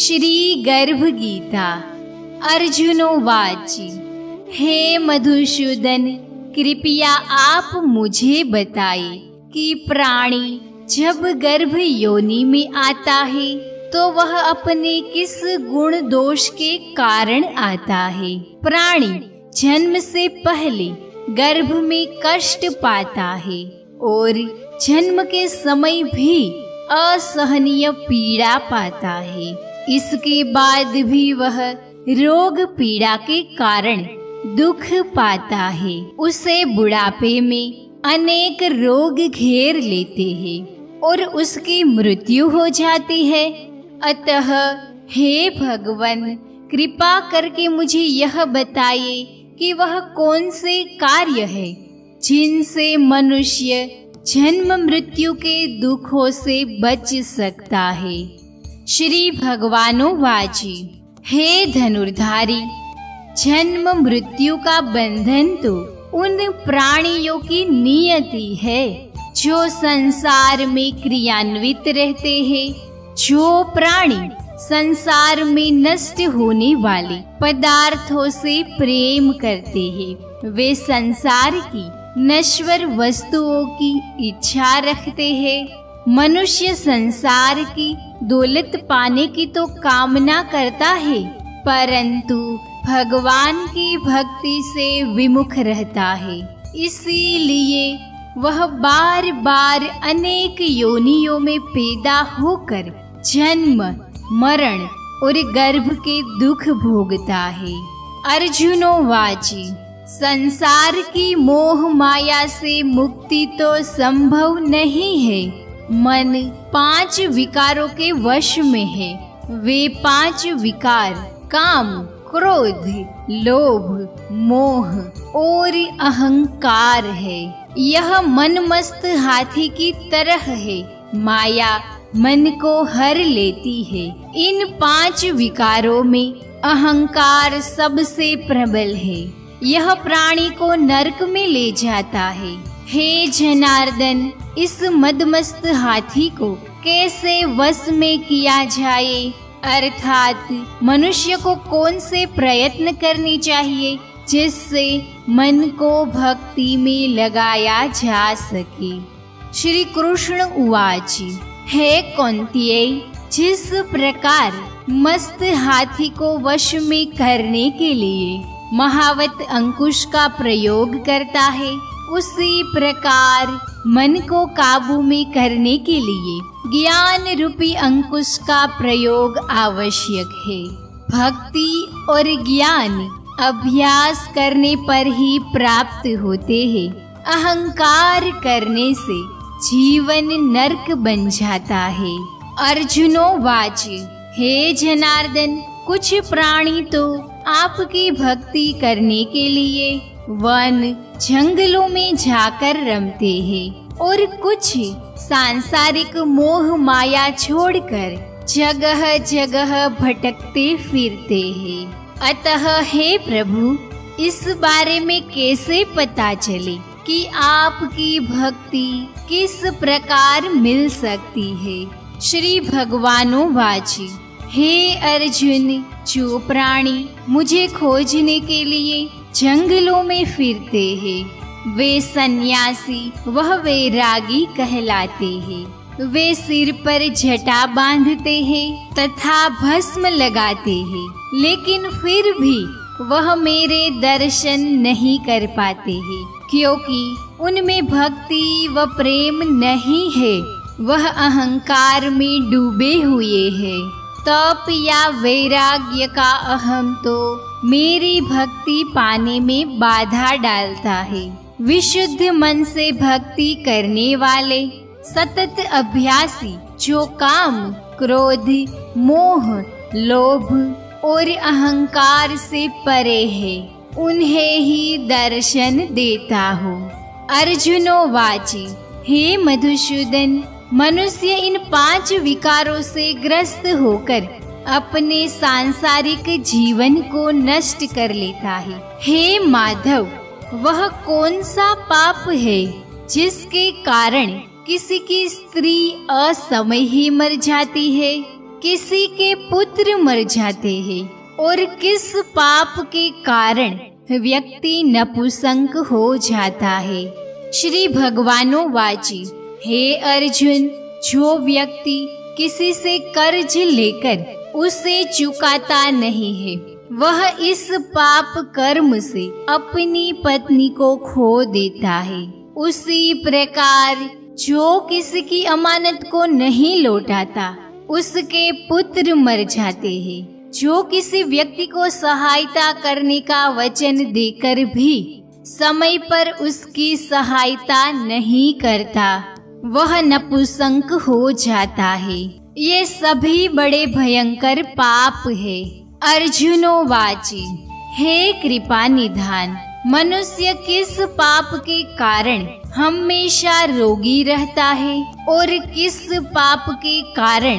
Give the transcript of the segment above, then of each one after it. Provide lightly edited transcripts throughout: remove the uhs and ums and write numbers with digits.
श्री गर्भ गीता। अर्जुनोवाच हे मधुसूदन, कृपया आप मुझे बताए कि प्राणी जब गर्भ योनि में आता है तो वह अपने किस गुण दोष के कारण आता है। प्राणी जन्म से पहले गर्भ में कष्ट पाता है और जन्म के समय भी असहनीय पीड़ा पाता है। इसके बाद भी वह रोग पीड़ा के कारण दुख पाता है। उसे बुढ़ापे में अनेक रोग घेर लेते हैं और उसकी मृत्यु हो जाती है। अतः हे भगवान, कृपा करके मुझे यह बताइए कि वह कौन से कार्य है जिनसे मनुष्य जन्म मृत्यु के दुखों से बच सकता है। श्री भगवानोवाच हे धनुर्धारी, जन्म मृत्यु का बंधन तो उन प्राणियों की नियति है जो संसार में क्रियान्वित रहते हैं। जो प्राणी संसार में नष्ट होने वाले पदार्थों से प्रेम करते हैं, वे संसार की नश्वर वस्तुओं की इच्छा रखते हैं। मनुष्य संसार की दौलत पाने की तो कामना करता है, परंतु भगवान की भक्ति से विमुख रहता है। इसीलिए वह बार बार अनेक योनियों में पैदा होकर जन्म, मरण और गर्भ के दुख भोगता है। अर्जुनोवाच संसार की मोह माया से मुक्ति तो संभव नहीं है। मन 5 विकारों के वश में है। वे 5 विकार काम, क्रोध, लोभ, मोह और अहंकार है। यह मनमस्त हाथी की तरह है। माया मन को हर लेती है। इन 5 विकारों में अहंकार सबसे प्रबल है। यह प्राणी को नरक में ले जाता है। हे जनार्दन, इस मदमस्त हाथी को कैसे वश में किया जाए? अर्थात मनुष्य को कौन से प्रयत्न करने चाहिए जिससे मन को भक्ति में लगाया जा सके? श्री कृष्ण उवाच हे कौन्तेय, जिस प्रकार मस्त हाथी को वश में करने के लिए महावत अंकुश का प्रयोग करता है, उसी प्रकार मन को काबू में करने के लिए ज्ञान रूपी अंकुश का प्रयोग आवश्यक है। भक्ति और ज्ञान अभ्यास करने पर ही प्राप्त होते हैं। अहंकार करने से जीवन नरक बन जाता है। अर्जुनोवाच हे जनार्दन, कुछ प्राणी तो आपकी भक्ति करने के लिए वन जंगलों में जाकर रमते हैं और कुछ सांसारिक मोह माया छोड़कर जगह जगह भटकते फिरते हैं। अतः हे प्रभु, इस बारे में कैसे पता चले कि आपकी भक्ति किस प्रकार मिल सकती है? श्री भगवानोवाच हे अर्जुन, जो प्राणी मुझे खोजने के लिए जंगलों में फिरते हैं, वे सन्यासी वह वैरागी कहलाते हैं। वे सिर पर जटा बांधते हैं तथा भस्म लगाते हैं, लेकिन फिर भी वह मेरे दर्शन नहीं कर पाते हैं, क्योंकि उनमें भक्ति व प्रेम नहीं है। वह अहंकार में डूबे हुए हैं। तप या वैराग्य का अहम तो मेरी भक्ति पाने में बाधा डालता है। विशुद्ध मन से भक्ति करने वाले सतत अभ्यासी जो काम, क्रोध, मोह, लोभ और अहंकार से परे है, उन्हें ही दर्शन देता हूँ। अर्जुनोवाच हे मधुसूदन, मनुष्य इन 5 विकारों से ग्रस्त होकर अपने सांसारिक जीवन को नष्ट कर लेता है। हे माधव, वह कौन सा पाप है जिसके कारण किसी की स्त्री असमय ही मर जाती है? किसी के पुत्र मर जाते हैं और किस पाप के कारण व्यक्ति नपुंसक हो जाता है। श्री भगवानोवाचि, हे अर्जुन, जो व्यक्ति किसी से कर्ज लेकर उसे चुकाता नहीं है, वह इस पाप कर्म से अपनी पत्नी को खो देता है। उसी प्रकार जो किसी की अमानत को नहीं लौटाता, उसके पुत्र मर जाते हैं। जो किसी व्यक्ति को सहायता करने का वचन देकर भी समय पर उसकी सहायता नहीं करता, वह नपुंसक हो जाता है। ये सभी बड़े भयंकर पाप है। अर्जुनोवाचि, हे कृपा निधान, मनुष्य किस पाप के कारण हमेशा रोगी रहता है और किस पाप के कारण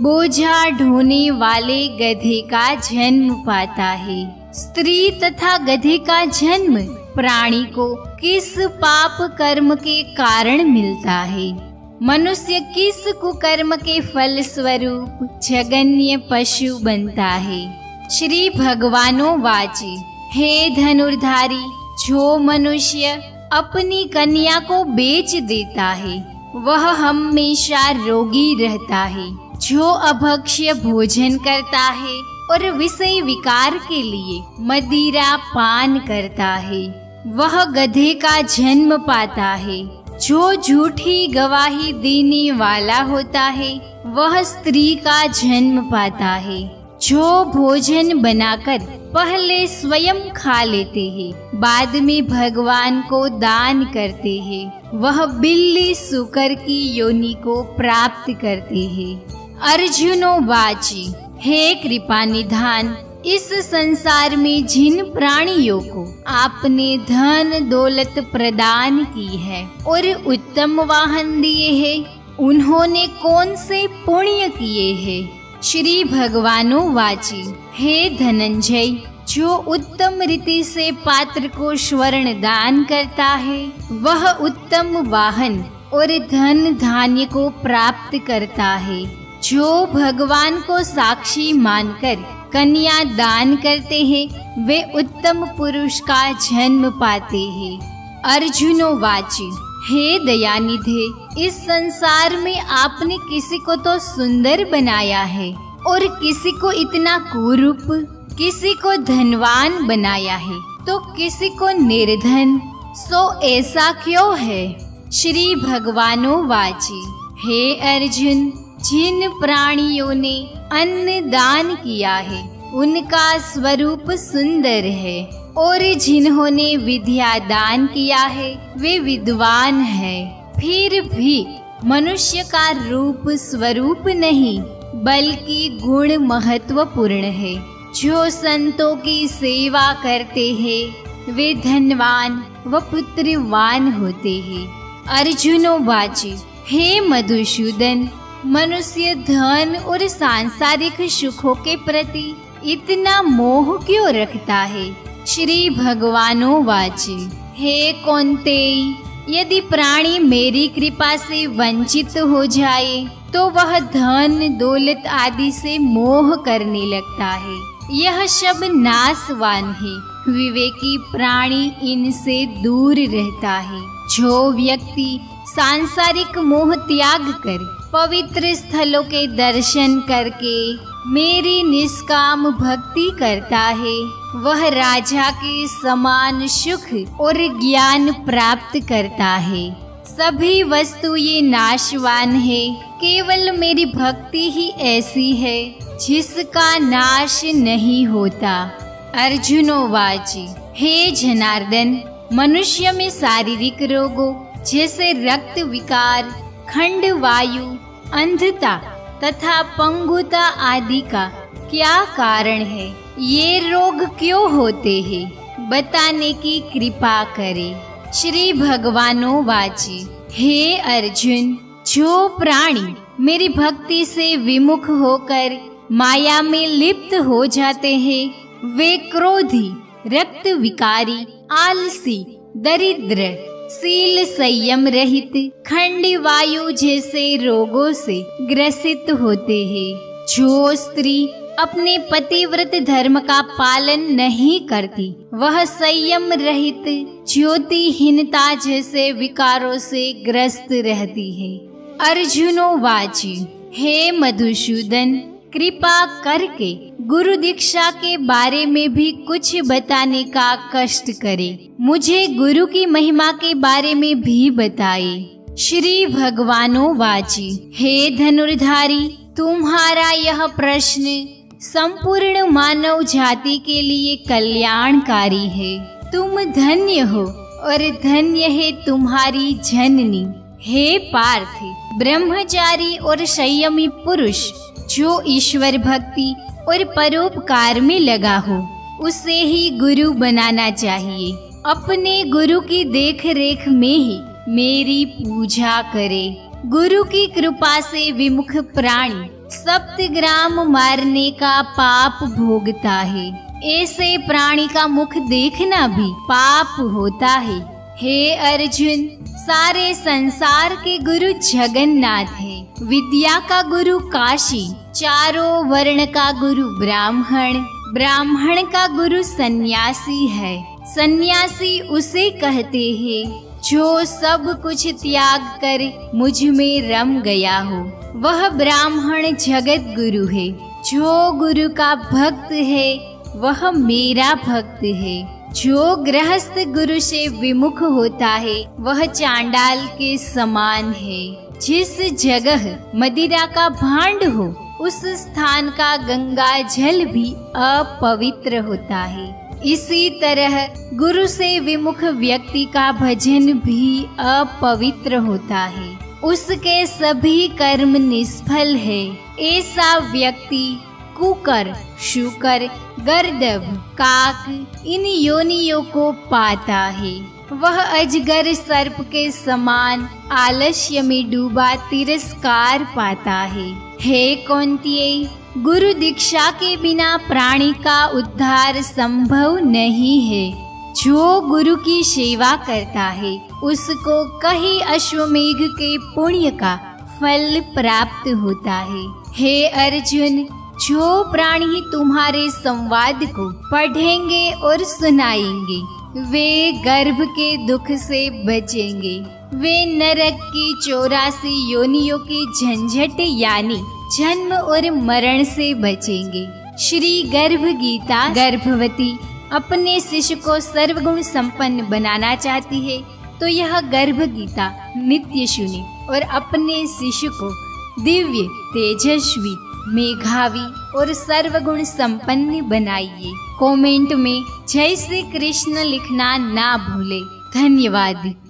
बोझा ढोने वाले गधे का जन्म पाता है। स्त्री तथा गधे का जन्म प्राणी को किस पाप कर्म के कारण मिलता है। मनुष्य किस कुकर्म के फल स्वरूप जघन्य पशु बनता है। श्री भगवानोवाचि, हे धनुर्धारी, जो मनुष्य अपनी कन्या को बेच देता है, वह हमेशा रोगी रहता है। जो अभक्ष्य भोजन करता है और विषय विकार के लिए मदिरा पान करता है, वह गधे का जन्म पाता है। जो झूठी गवाही देने वाला होता है, वह स्त्री का जन्म पाता है। जो भोजन बनाकर पहले स्वयं खा लेते हैं, बाद में भगवान को दान करते हैं, वह बिल्ली सुकर की योनि को प्राप्त करते हैं। अर्जुनोवाचि, हे कृपा निधान, इस संसार में जिन प्राणियों को आपने धन दौलत प्रदान की है और उत्तम वाहन दिए हैं, उन्होंने कौन से पुण्य किए हैं। श्री भगवानोवाचि, हे धनंजय, जो उत्तम रीति से पात्र को स्वर्ण दान करता है, वह उत्तम वाहन और धन धान्य को प्राप्त करता है। जो भगवान को साक्षी मानकर कन्या दान करते हैं, वे उत्तम पुरुष का जन्म पाते हैं। अर्जुनोवाचि, हे दयानिधे, इस संसार में आपने किसी को तो सुंदर बनाया है और किसी को इतना कुरूप, किसी को धनवान बनाया है तो किसी को निर्धन, सो ऐसा क्यों है। श्री भगवानोवाचि, हे अर्जुन, जिन प्राणियों ने अन्न दान किया है, उनका स्वरूप सुंदर है और जिन्होंने विद्या दान किया है, वे विद्वान हैं। फिर भी मनुष्य का रूप स्वरूप नहीं, बल्कि गुण महत्वपूर्ण है। जो संतों की सेवा करते हैं, वे धनवान व पुत्रवान होते हैं। अर्जुनोवाचि, हे मधुसूदन, मनुष्य धन और सांसारिक सुखों के प्रति इतना मोह क्यों रखता है। श्री भगवानोवाचि, हे कौन्तेय, यदि प्राणी मेरी कृपा से वंचित हो जाए तो वह धन दौलत आदि से मोह करने लगता है। यह सब नाशवान है। विवेकी प्राणी इनसे दूर रहता है। जो व्यक्ति सांसारिक मोह त्याग कर पवित्र स्थलों के दर्शन करके मेरी निष्काम भक्ति करता है, वह राजा के समान सुख और ज्ञान प्राप्त करता है। सभी वस्तु ये नाशवान है, केवल मेरी भक्ति ही ऐसी है जिसका नाश नहीं होता। अर्जुनोवाचि, हे जनार्दन, मनुष्य में शारीरिक रोगों जैसे रक्त विकार, खंड वायु, अंधता तथा पंगुता आदि का क्या कारण है। ये रोग क्यों होते हैं, बताने की कृपा करे। श्री भगवानोवाचि, हे अर्जुन, जो प्राणी मेरी भक्ति से विमुख होकर माया में लिप्त हो जाते हैं, वे क्रोधी, रक्त विकारी, आलसी, दरिद्र, शील संयम रहित, खंड वायु जैसे रोगों से ग्रसित होते हैं। जो स्त्री अपने पतिव्रत धर्म का पालन नहीं करती वह संयम रहित ज्योतिहीनता जैसे विकारों से ग्रस्त रहती है। अर्जुनोवाच हे मधुसूदन, कृपा करके गुरु दीक्षा के बारे में भी कुछ बताने का कष्ट करे। मुझे गुरु की महिमा के बारे में भी बताए। श्री भगवानोवाच हे धनुर्धारी, तुम्हारा यह प्रश्न संपूर्ण मानव जाति के लिए कल्याणकारी है। तुम धन्य हो और धन्य है तुम्हारी जननी। हे पार्थ, ब्रह्मचारी और संयमी पुरुष जो ईश्वर भक्ति और परोपकार में लगा हो उसे ही गुरु बनाना चाहिए। अपने गुरु की देख रेख में ही मेरी पूजा करे। गुरु की कृपा से विमुख प्राणी सप्तग्राम मारने का पाप भोगता है। ऐसे प्राणी का मुख देखना भी पाप होता है। हे अर्जुन, सारे संसार के गुरु जगन्नाथ है। विद्या का गुरु काशी, चारों वर्ण का गुरु ब्राह्मण, ब्राह्मण का गुरु सन्यासी है। सन्यासी उसे कहते हैं जो सब कुछ त्याग कर मुझ में रम गया हो। वह ब्राह्मण जगत गुरु है। जो गुरु का भक्त है वह मेरा भक्त है। जो गृहस्थ गुरु से विमुख होता है वह चांडाल के समान है। जिस जगह मदिरा का भांड हो उस स्थान का गंगा जल भी अपवित्र होता है। इसी तरह गुरु से विमुख व्यक्ति का भजन भी अपवित्र होता है। उसके सभी कर्म निष्फल है। ऐसा व्यक्ति कुकर, शुकर, गर्दभ, काक इन योनियों को पाता है। वह अजगर सर्प के समान आलस्य में डूबा तिरस्कार पाता है। हे कौन्तेय, गुरु दीक्षा के बिना प्राणी का उद्धार संभव नहीं है। जो गुरु की सेवा करता है उसको कई अश्वमेघ के पुण्य का फल प्राप्त होता है। हे अर्जुन, जो प्राणी तुम्हारे संवाद को पढ़ेंगे और सुनाएंगे वे गर्भ के दुख से बचेंगे। वे नरक की 84 योनियों की झंझट यानी जन्म और मरण से बचेंगे। श्री गर्भ गीता गर्भवती अपने शिशु को सर्वगुण संपन्न बनाना चाहती है तो यह गर्भ गीता नित्य सुने और अपने शिशु को दिव्य, तेजस्वी, मेघावी और सर्वगुण संपन्न बनाइए। कमेंट में जय श्री कृष्ण लिखना ना भूले। धन्यवाद।